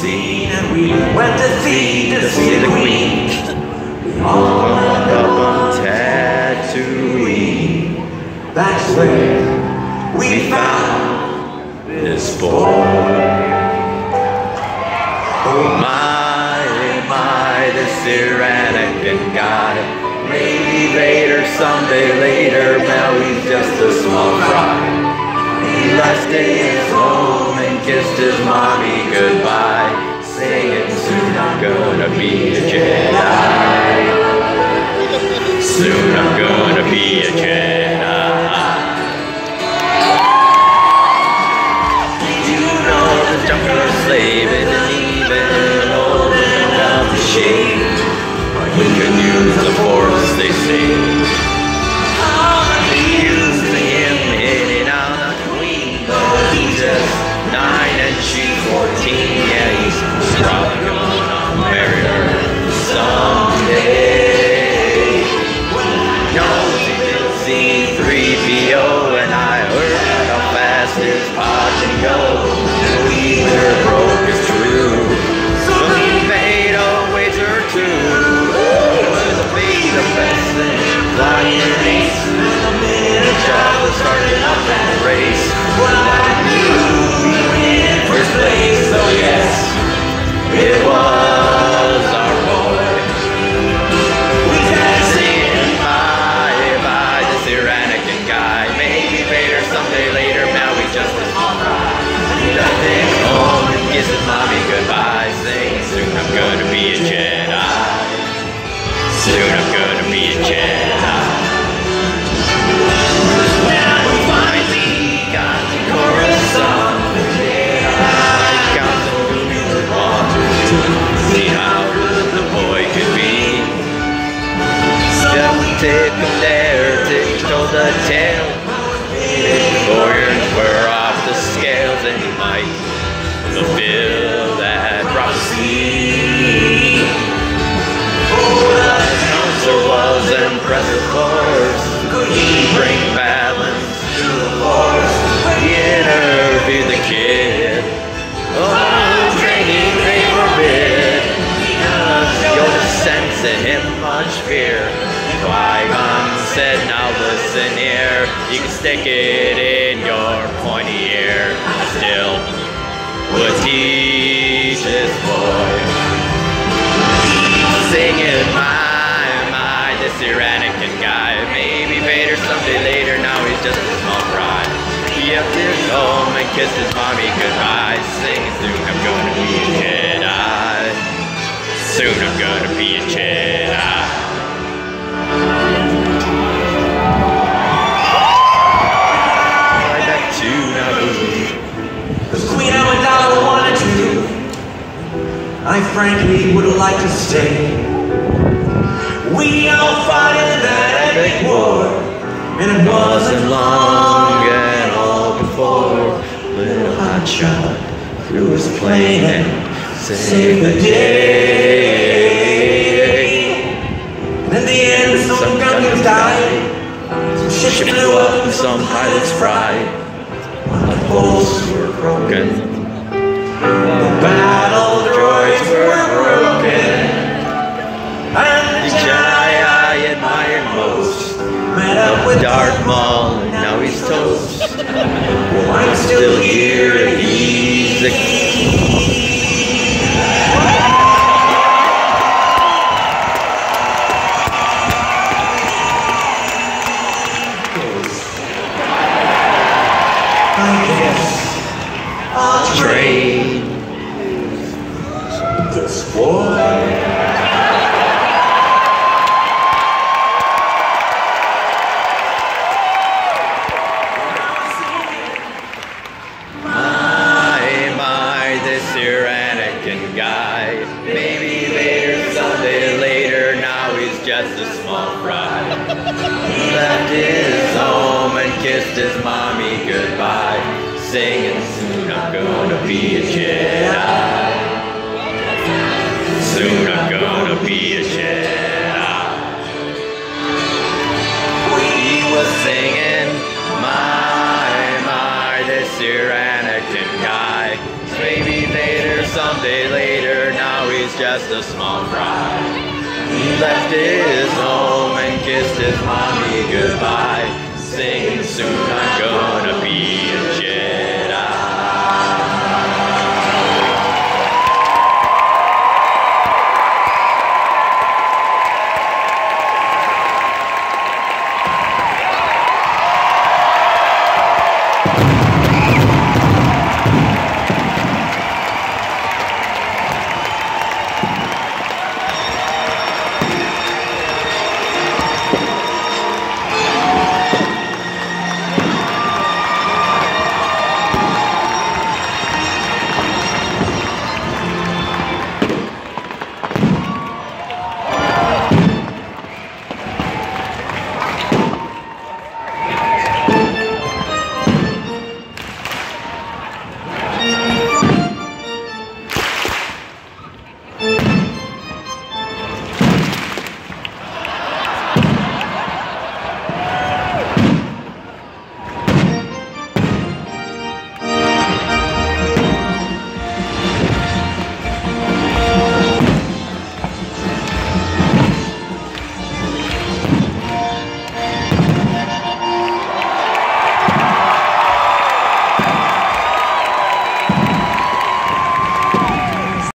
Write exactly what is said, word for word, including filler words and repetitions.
scene, and we went to see to see the queen. We all wound up on Tatooine. That's where we found this boy. Oh my, my, this Anakin guy. Maybe later, someday later, now he's just a small fry. He left his home and kissed his mommy goodbye, singing, soon I'm gonna be a Jedi. Soon I'm gonna be a Jedi. Did you know the jungle slave isn't even old enough to shave? We can use the force, they say. They used him hitting on the queen, but he's just nine and she's fourteen. Yeah, he's probably gonna marry her someday. No, he did C three P O, and I heard how fast his pod can go. No, either broke is true, so he made a wager too. The best thing, flying an ace, and the minute job was starting up in the race. Well, I knew we were in first place, so yes, it was our boy. We got singing bye bye, this Anakin guy. Maybe later, someday later, now he's just a small fry. He left his home and kissed his mommy goodbye, saying soon I'm gonna be a Jedi. Soon I'm gonna be a Jedi. When we finally got to Coruscant, the Jedi Council knew one to see how good the boy could be. So we took him there to show the tale. Warriors were off the scales, and he might fulfill that prophecy. There was impressive force. Could he bring balance to the force? He interviewed the kid. Oh, training may forbid. Because Yoda sensed in him much fear. Qui-Gon said, now listen here. You can stick it in your pointy ear. I still would teach this boy. Singing my Anakin guy. Maybe Vader someday later, now he's just a small fry. He left his home and kissed his mommy goodbye, singing soon I'm gonna be a Jedi. Soon I'm gonna be a Jedi. Right back to Naboo. The Queen Amidala wanted to. I frankly would like to stay. We all fought in that epic war, and it wasn't long at all before little hotshot threw his plane and saved the day. And in the end, some gunners died, some ships blew up, and some pilots fried, while the poles were broken, the battle droids were broken. And the Jedi I admire most met up with Darth Maul, and now he's toast. Well, I'm still here, and he's the king. I guess I'll trade this boy. Just a small fry. He left his home and kissed his mommy goodbye, singing soon I'm gonna be a Jedi. Soon I'm gonna be a Jedi. We was singing, my, my, this here Anakin guy. Maybe later, someday later, now he's just a small fry. He left his home and kissed his mommy goodbye, singing soon I'm